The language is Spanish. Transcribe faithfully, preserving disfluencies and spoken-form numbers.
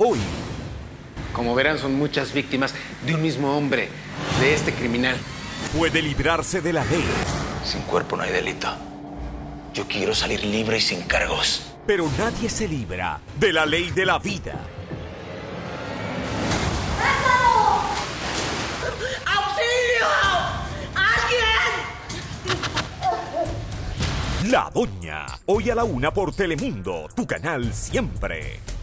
Hoy. Como verán, son muchas víctimas de un mismo hombre, de este criminal. Puede librarse de la ley. Sin cuerpo no hay delito. Yo quiero salir libre y sin cargos. Pero nadie se libra de la ley de la vida. ¡Auxilio! ¡Alguien! La Doña. Hoy a la una por Telemundo, tu canal siempre.